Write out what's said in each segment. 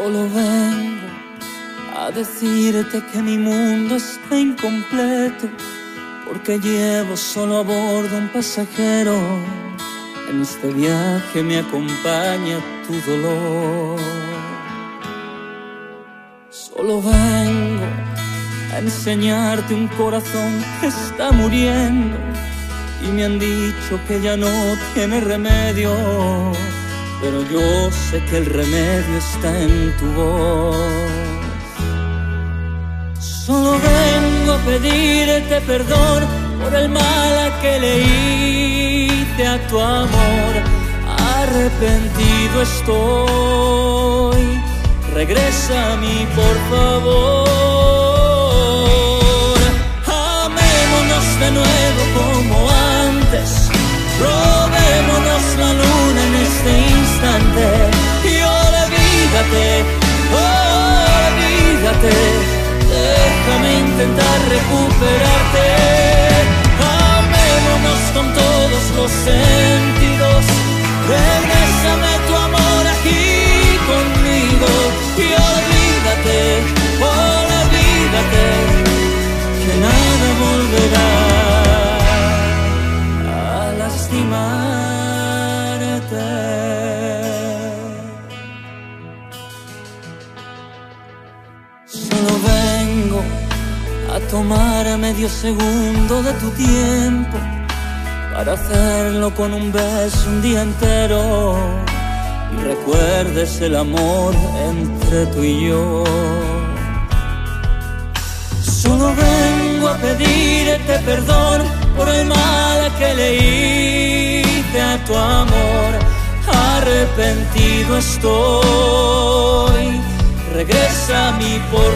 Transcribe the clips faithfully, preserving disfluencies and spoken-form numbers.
Solo vengo a decirte que mi mundo está incompleto, porque llevo solo a bordo un pasajero. En este viaje me acompaña tu dolor. Solo vengo a enseñarte un corazón que está muriendo, y me han dicho que ya no tiene remedio, pero yo sé que el remedio está en tu voz. Solo vengo a pedirte perdón por el mal que le hice a tu amor. Arrepentido estoy, regresa a mí por favor. Amémonos de nuevo como antes, robémonos la luna en este instante, y olvídate, olvídate, déjame intentar recuperarte. Amémonos con todos los sentidos, regrésame tu amor aquí conmigo, y olvídate, olvídate, que nada volverá a lastimarte. Solo vengo a tomar medio segundo de tu tiempo, para hacerlo con un beso un día entero, y recuerdes el amor entre tú y yo. Solo vengo a pedirte perdón por el mal que le hice a tu amor. Arrepentido estoy, regresa a mí por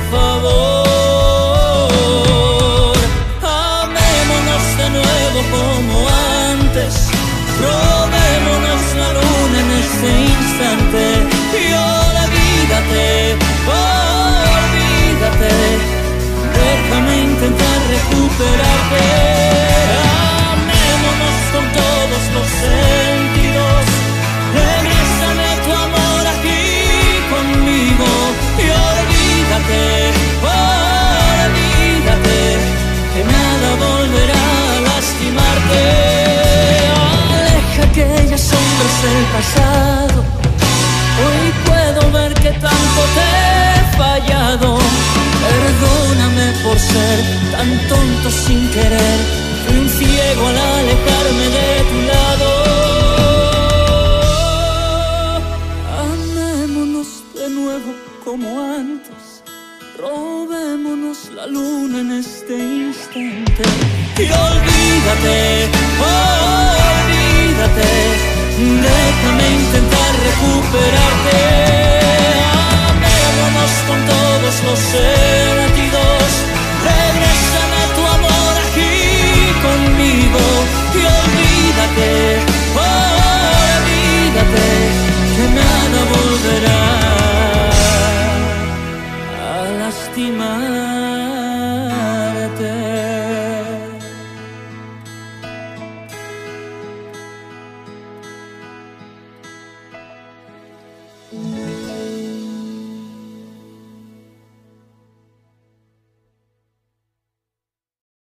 favor. Amémonos de nuevo como antes, robémonos la luna en este instante, y olvídate, olvídate, déjame intentar recuperarte. Amémonos con todos los sentidos, regrésame tu amor aquí conmigo, y olvídate, olvídate, que nada volverá a lastimarte. Aleja aquellas sombras del pasado, hoy puedo ver que tanto te he fallado. Perdóname por ser tan tonto sin querer, fui un ciego al alejarme de tu lado. Amémonos de nuevo como antes, robémonos la luna en este instante, y olvídate, olvídate, déjame intentar recuperarte. Amémonos con todos los sentidos,